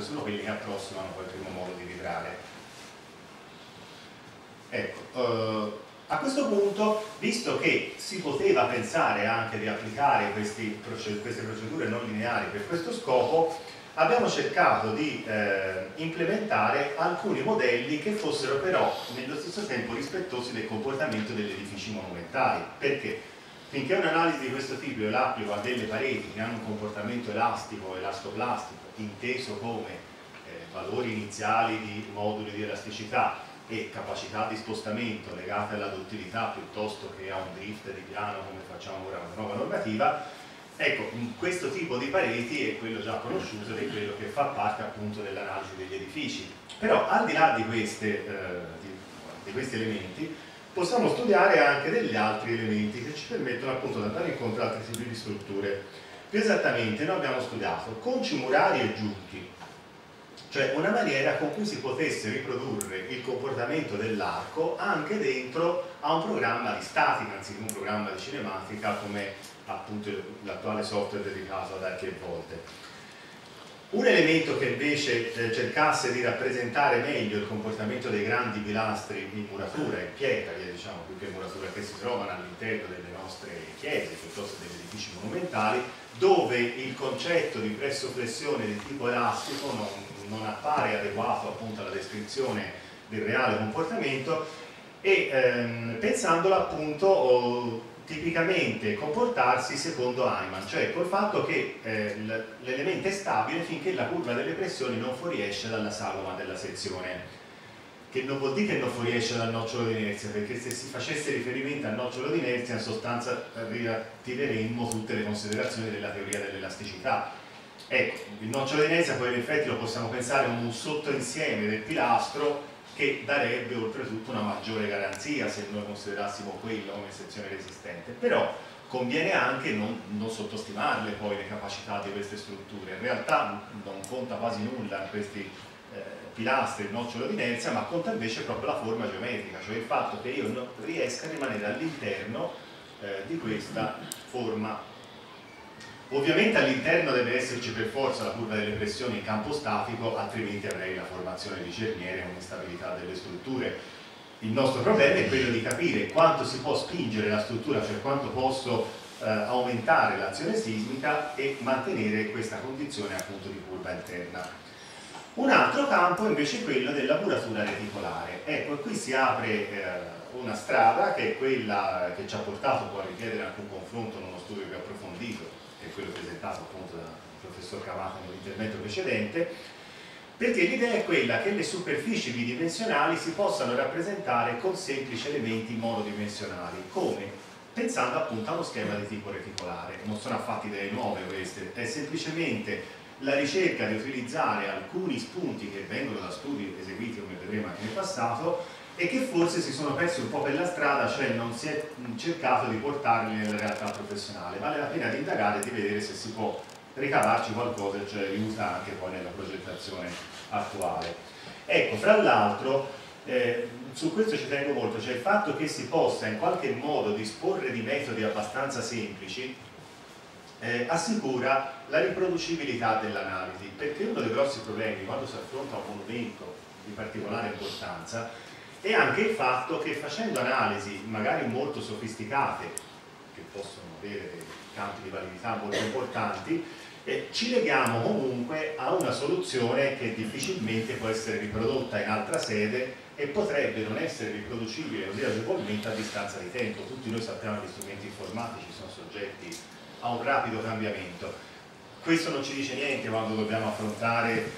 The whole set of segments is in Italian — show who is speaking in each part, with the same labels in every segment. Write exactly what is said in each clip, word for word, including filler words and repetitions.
Speaker 1: sono quelli che approssimano poi il primo modo di vibrare. Ecco, eh, a questo punto, visto che si poteva pensare anche di applicare questi, queste procedure non lineari per questo scopo, abbiamo cercato di eh, implementare alcuni modelli che fossero però nello stesso tempo rispettosi del comportamento degli edifici monumentali. Perché? Finché un'analisi di questo tipo io l'applico a delle pareti che hanno un comportamento elastico, elastoplastico, inteso come eh, valori iniziali di moduli di elasticità e capacità di spostamento legate alla duttilità piuttosto che a un drift di piano come facciamo ora con la nuova normativa, ecco, questo tipo di pareti è quello già conosciuto ed è quello che fa parte appunto dell'analisi degli edifici. Però al di là di, queste, eh, di, di questi elementi possiamo studiare anche degli altri elementi che ci permettono appunto di andare incontro a altri tipi di strutture. Più esattamente noi abbiamo studiato conci murari e giunti, cioè una maniera con cui si potesse riprodurre il comportamento dell'arco anche dentro a un programma di statica anziché un programma di cinematica come appunto l'attuale software dedicato ad archi e volte. Un elemento che invece eh, cercasse di rappresentare meglio il comportamento dei grandi pilastri in muratura, in pietra, diciamo più che muratura, che si trovano all'interno delle nostre chiese piuttosto degli edifici monumentali, dove il concetto di pressoflessione di tipo elastico non, non appare adeguato appunto alla descrizione del reale comportamento e ehm, pensandolo appunto oh, tipicamente comportarsi secondo Hyman, cioè col fatto che eh, l'elemento è stabile finché la curva delle pressioni non fuoriesce dalla sagoma della sezione, che non vuol dire che non fuoriesce dal nocciolo di inerzia, perché se si facesse riferimento al nocciolo di inerzia in sostanza riattiveremmo tutte le considerazioni della teoria dell'elasticità. Ecco, il nocciolo di inerzia poi in effetti lo possiamo pensare come un sottoinsieme del pilastro che darebbe oltretutto una maggiore garanzia se noi considerassimo quello come sezione resistente, però conviene anche non, non sottostimarle poi le capacità di queste strutture. In realtà non conta quasi nulla in questi eh, pilastri il nocciolo di inerzia, ma conta invece proprio la forma geometrica, cioè il fatto che io non riesca a rimanere all'interno eh, di questa forma. Ovviamente all'interno deve esserci per forza la curva delle pressioni in campo statico, altrimenti avrei la formazione di cerniere e un'instabilità delle strutture. Il nostro problema è quello di capire quanto si può spingere la struttura, cioè quanto posso eh, aumentare l'azione sismica e mantenere questa condizione appunto di curva interna. Un altro campo invece è quello della muratura reticolare. Ecco, qui si apre eh, una strada che è quella che ci ha portato poi a richiedere anche un confronto in uno studio più approfondito, che è quello presentato appunto dal professor Camato nell'intervento precedente, perché l'idea è quella che le superfici bidimensionali si possano rappresentare con semplici elementi monodimensionali, come? Pensando appunto a uno schema di tipo reticolare. Non sono affatto idee nuove queste, è semplicemente la ricerca di utilizzare alcuni spunti che vengono da studi eseguiti, come vedremo anche nel passato, e che forse si sono persi un po' per la strada, cioè non si è cercato di portarli nella realtà professionale. Vale la pena di indagare e di vedere se si può ricavarci qualcosa che ci aiuta anche poi nella progettazione attuale. Ecco, fra l'altro, eh, su questo ci tengo molto, cioè il fatto che si possa in qualche modo disporre di metodi abbastanza semplici eh, assicura la riproducibilità dell'analisi, perché uno dei grossi problemi quando si affronta un monumento di particolare importanza e anche il fatto che facendo analisi magari molto sofisticate, che possono avere dei campi di validità molto importanti, eh, ci leghiamo comunque a una soluzione che difficilmente può essere riprodotta in altra sede e potrebbe non essere riproducibile così agevolmente a distanza di tempo. Tutti noi sappiamo che gli strumenti informatici sono soggetti a un rapido cambiamento. Questo non ci dice niente quando dobbiamo affrontare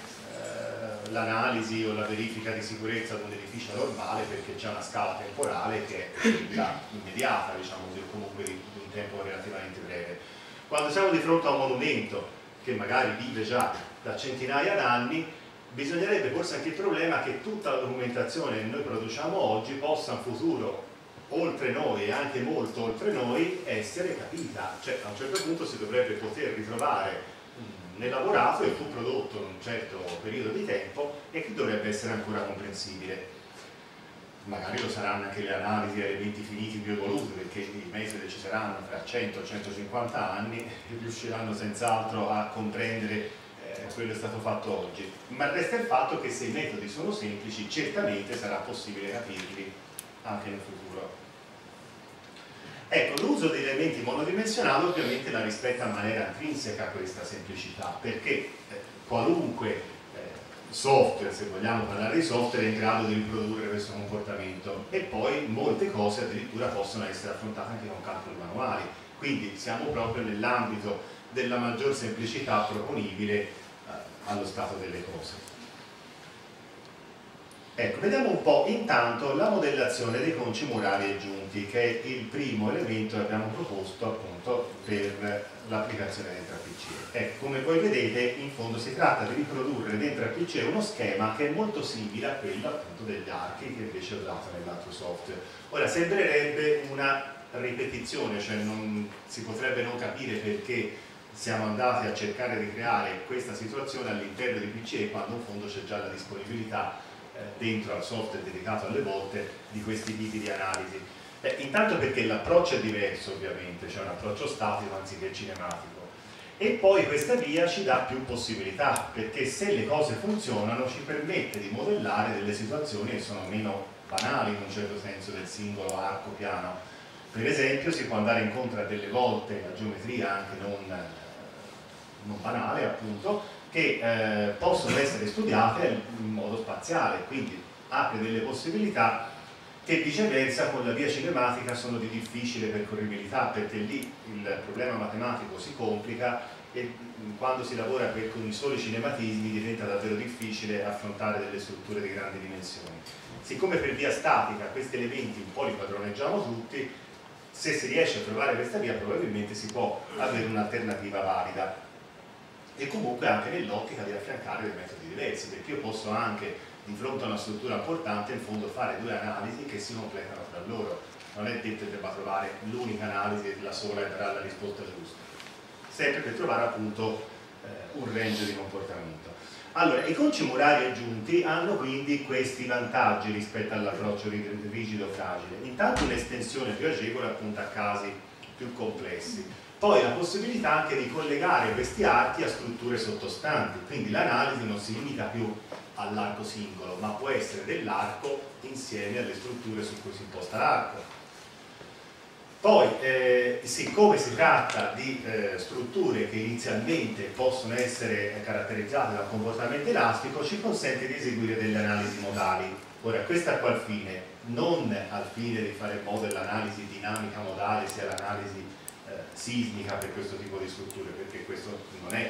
Speaker 1: l'analisi o la verifica di sicurezza di un edificio normale, perché c'è una scala temporale che è quella immediata, diciamo così, o comunque di un tempo relativamente breve. Quando siamo di fronte a un monumento che magari vive già da centinaia d'anni, bisognerebbe forse anche il problema che tutta la documentazione che noi produciamo oggi possa in futuro, oltre noi e anche molto oltre noi, essere capita, cioè a un certo punto si dovrebbe poter ritrovare l'elaborato e fu prodotto in un certo periodo di tempo e che dovrebbe essere ancora comprensibile. Magari lo saranno anche le analisi a elementi finiti più evoluti, perché i metodi ci saranno fra cento centocinquanta anni e riusciranno senz'altro a comprendere eh, quello è stato fatto oggi, ma resta il fatto che se i metodi sono semplici certamente sarà possibile capirli anche nel futuro. Ecco, l'uso degli elementi monodimensionali ovviamente la rispetta in maniera intrinseca questa semplicità, perché eh, qualunque eh, software, se vogliamo parlare di software, è in grado di riprodurre questo comportamento, e poi molte cose addirittura possono essere affrontate anche con calcoli manuali, quindi siamo proprio nell'ambito della maggior semplicità proponibile eh, allo stato delle cose. Ecco, vediamo un po' intanto la modellazione dei conci murari aggiunti, che è il primo elemento che abbiamo proposto appunto per l'applicazione dentro a P C E. Ecco, come voi vedete, in fondo si tratta di riprodurre dentro a P C E uno schema che è molto simile a quello appunto degli archi che invece ho usato nell'altro software. Ora, sembrerebbe una ripetizione, cioè non, si potrebbe non capire perché siamo andati a cercare di creare questa situazione all'interno di P C E quando in fondo c'è già la disponibilità dentro al software dedicato alle volte di questi tipi di analisi. Eh, intanto perché l'approccio è diverso ovviamente, c'è un approccio statico anziché cinematico, e poi questa via ci dà più possibilità, perché se le cose funzionano ci permette di modellare delle situazioni che sono meno banali in un certo senso del singolo arco piano. Per esempio si può andare incontro a delle volte a geometria anche non, non banale appunto, che eh, possono essere studiate in modo spaziale, quindi apre delle possibilità che viceversa con la via cinematica sono di difficile percorribilità, perché lì il problema matematico si complica e quando si lavora per, con i soli cinematismi diventa davvero difficile affrontare delle strutture di grandi dimensioni. Siccome per via statica questi elementi un po' li padroneggiamo tutti, se si riesce a trovare questa via probabilmente si può avere un'alternativa valida, e comunque anche nell'ottica di affiancare dei metodi diversi, perché io posso anche di fronte a una struttura importante in fondo fare due analisi che si completano tra loro, non è detto che debba trovare l'unica analisi e la sola e darà la risposta giusta, sempre per trovare appunto eh, un range di comportamento. Allora, i conci murari aggiunti hanno quindi questi vantaggi rispetto all'approccio rigido fragile. Intanto un'estensione più agevole appunto a casi più complessi. Poi la possibilità anche di collegare questi archi a strutture sottostanti, quindi l'analisi non si limita più all'arco singolo, ma può essere dell'arco insieme alle strutture su cui si imposta l'arco. Poi, eh, siccome si tratta di eh, strutture che inizialmente possono essere caratterizzate da un comportamento elastico, ci consente di eseguire delle analisi modali. Ora, questo a qual fine? Non al fine di fare in modo che l'analisi dinamica modale sia l'analisi sismica per questo tipo di strutture, perché questo non è,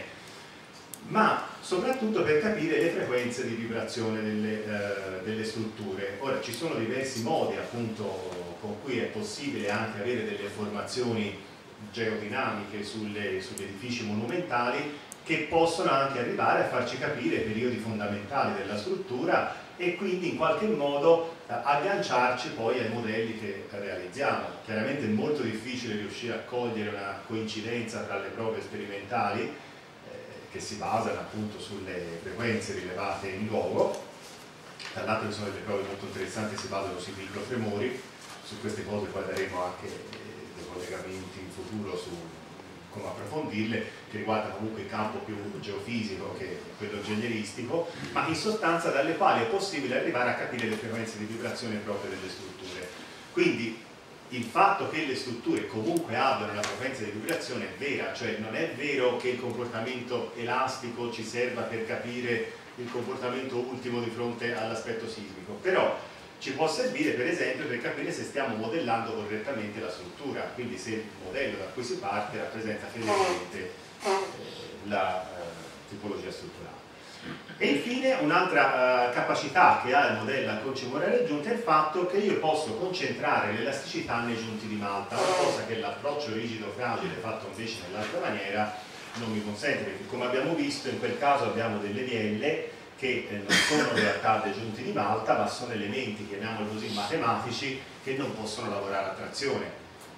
Speaker 1: ma soprattutto per capire le frequenze di vibrazione delle, eh, delle strutture. Ora ci sono diversi modi appunto con cui è possibile anche avere delle informazioni geodinamiche sulle, sugli edifici monumentali che possono anche arrivare a farci capire periodi fondamentali della struttura e quindi in qualche modo eh, agganciarci poi ai modelli che realizziamo. Chiaramente è molto difficile riuscire a cogliere una coincidenza tra le prove sperimentali eh, che si basano appunto sulle frequenze rilevate in luogo. Tra l'altro ci sono delle prove molto interessanti che si basano sui microtremori, su queste cose poi daremo anche eh, dei collegamenti in futuro su come approfondirle, che riguardano comunque il campo più geofisico che quello ingegneristico, ma in sostanza dalle quali è possibile arrivare a capire le frequenze di vibrazione proprie delle strutture. Quindi il fatto che le strutture comunque abbiano una frequenza di vibrazione è vera, cioè non è vero che il comportamento elastico ci serva per capire il comportamento ultimo di fronte all'aspetto sismico, però ci può servire per esempio per capire se stiamo modellando correttamente la struttura, quindi se il modello da cui si parte rappresenta fedelmente eh, la eh, tipologia strutturale. E infine un'altra eh, capacità che ha il modello a conci murari aggiunti è il fatto che io posso concentrare l'elasticità nei giunti di malta, una cosa che l'approccio rigido fragile fatto invece nell'altra maniera non mi consente, perché come abbiamo visto in quel caso abbiamo delle vielle che eh, non sono in realtà dei giunti di malta, ma sono elementi, chiamiamoli così, matematici, che non possono lavorare a trazione.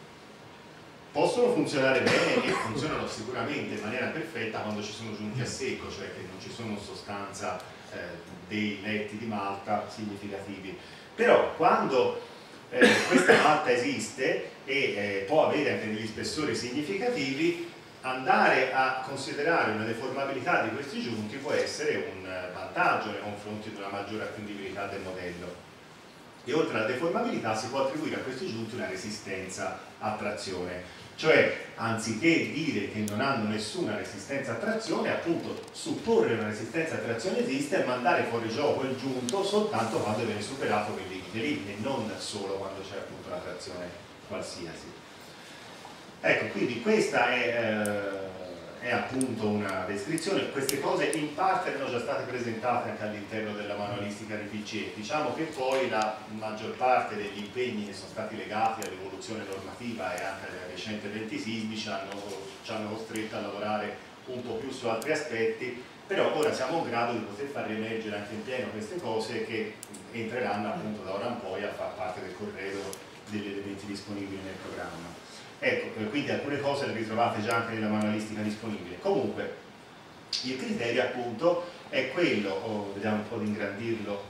Speaker 1: Possono funzionare bene e funzionano sicuramente in maniera perfetta quando ci sono giunti a secco, cioè che non ci sono in sostanza eh, dei letti di malta significativi. Però quando eh, questa malta esiste e eh, può avere anche degli spessori significativi, andare a considerare una deformabilità di questi giunti può essere un vantaggio nei confronti di una maggiore attendibilità del modello. E oltre alla deformabilità si può attribuire a questi giunti una resistenza a trazione, cioè anziché dire che non hanno nessuna resistenza a trazione, appunto supporre una resistenza a trazione esiste e mandare fuori gioco il giunto soltanto quando viene superato quel limite lì e non solo quando c'è appunto una trazione qualsiasi. Ecco, quindi questa è, eh, è appunto una descrizione. Queste cose in parte erano già state presentate anche all'interno della manualistica di P C E. Diciamo che poi la maggior parte degli impegni che sono stati legati all'evoluzione normativa e anche ai recenti eventi sismici hanno, ci hanno costretto a lavorare un po' più su altri aspetti, però ora siamo in grado di poter far riemergere anche in pieno queste cose che entreranno appunto da ora in poi a far parte del corredo degli elementi disponibili nel programma. Ecco, quindi alcune cose le ritrovate già anche nella manualistica disponibile. Comunque, il criterio appunto è quello, oh, vediamo un po' di ingrandirlo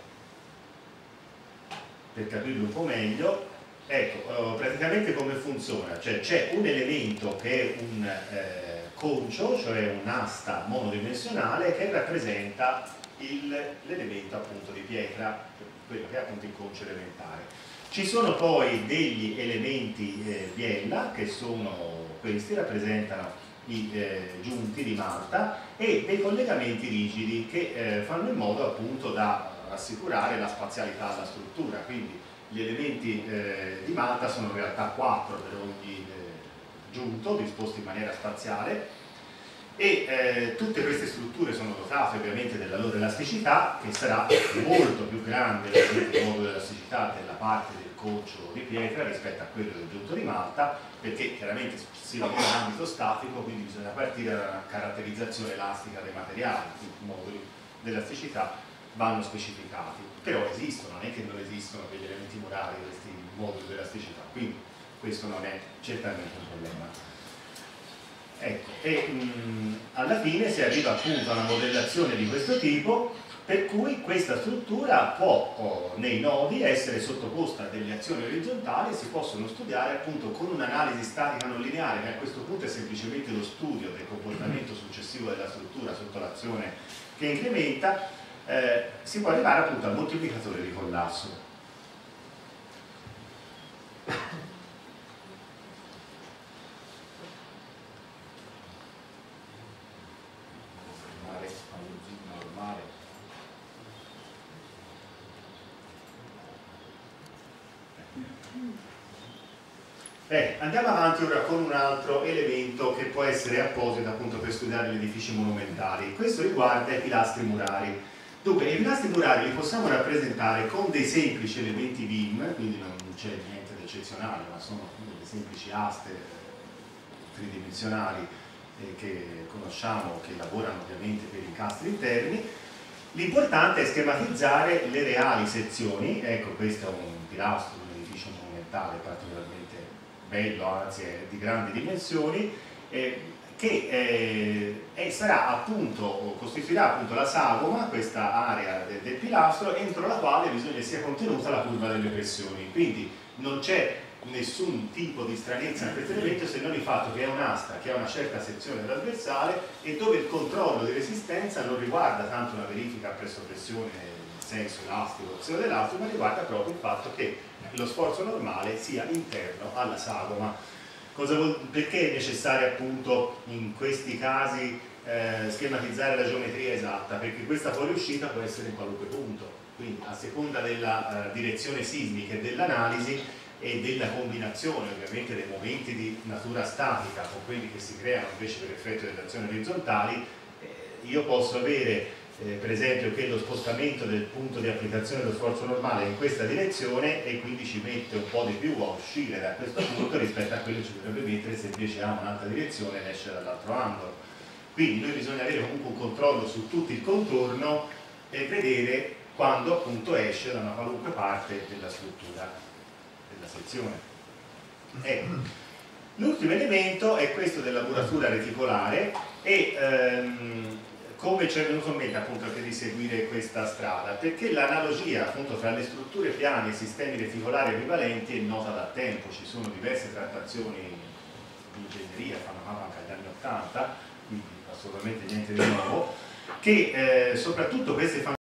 Speaker 1: per capirlo un po' meglio. Ecco, oh, praticamente come funziona? Cioè c'è un elemento che è un eh, concio, cioè un'asta monodimensionale che rappresenta l'elemento appunto di pietra, quello che è appunto il concio elementare. Ci sono poi degli elementi eh, biella, che sono questi, rappresentano i eh, giunti di malta, e dei collegamenti rigidi che eh, fanno in modo appunto da assicurare la spazialità della struttura. Quindi gli elementi eh, di malta sono in realtà quattro per ogni eh, giunto, disposti in maniera spaziale, e eh, tutte queste strutture sono dotate ovviamente della loro elasticità, che sarà molto più grande il modo dell'elasticità della parte del concio di pietra rispetto a quello del giunto di malta, perché chiaramente si lavora in ambito statico, quindi bisogna partire da una caratterizzazione elastica dei materiali, i moduli dell'elasticità vanno specificati, però esistono, non è che non esistono degli elementi murali questi moduli dell'elasticità, quindi questo non è certamente un problema. Ecco, e mh, alla fine si arriva appunto a una modellazione di questo tipo, per cui questa struttura può oh, nei nodi essere sottoposta a delle azioni orizzontali e si possono studiare appunto con un'analisi statica non lineare, che a questo punto è semplicemente lo studio del comportamento successivo della struttura sotto l'azione che incrementa, eh, si può arrivare appunto al moltiplicatore di collasso. Eh, andiamo avanti ora con un altro elemento che può essere apposito appunto per studiare gli edifici monumentali. Questo riguarda i pilastri murari. Dunque, i pilastri murari li possiamo rappresentare con dei semplici elementi beam, quindi non c'è niente di eccezionale, ma sono delle semplici aste tridimensionali eh, che conosciamo, che lavorano ovviamente per incastri interni. L'importante è schematizzare le reali sezioni. Ecco, questo è un pilastro, un edificio monumentale particolarmente bello, anzi è di grandi dimensioni, eh, che eh, e sarà appunto, costituirà appunto la sagoma, questa area de, del pilastro, entro la quale bisogna sia contenuta la curva delle pressioni. Quindi non c'è nessun tipo di stranezza in questo elemento, se non il fatto che è un'asta che ha una certa sezione trasversale e dove il controllo di resistenza non riguarda tanto una verifica presso pressione in senso elastico o pseudoelastico, ma riguarda proprio il fatto che lo sforzo normale sia interno alla sagoma. Cosa vuol, perché è necessario appunto in questi casi eh, schematizzare la geometria esatta? Perché questa fuoriuscita può essere in qualunque punto, quindi a seconda della eh, direzione sismica e dell'analisi e della combinazione ovviamente dei momenti di natura statica con quelli che si creano invece per effetto delle azioni orizzontali, eh, io posso avere Eh, per esempio che lo spostamento del punto di applicazione dello sforzo normale è in questa direzione e quindi ci mette un po' di più a uscire da questo punto rispetto a quello che ci dovrebbe mettere se invece ha un'altra direzione e esce dall'altro angolo. Quindi noi bisogna avere comunque un controllo su tutto il contorno e vedere quando appunto esce da una qualunque parte della struttura, della sezione. Ecco. L'ultimo elemento è questo della muratura reticolare e ehm, come ci è venuto in mente appunto anche di seguire questa strada? Perché l'analogia appunto tra le strutture piane e i sistemi reticolari equivalenti è nota da tempo, ci sono diverse trattazioni di ingegneria, fanno mappa anche agli anni ottanta, quindi assolutamente niente di nuovo, che eh, soprattutto queste famiglie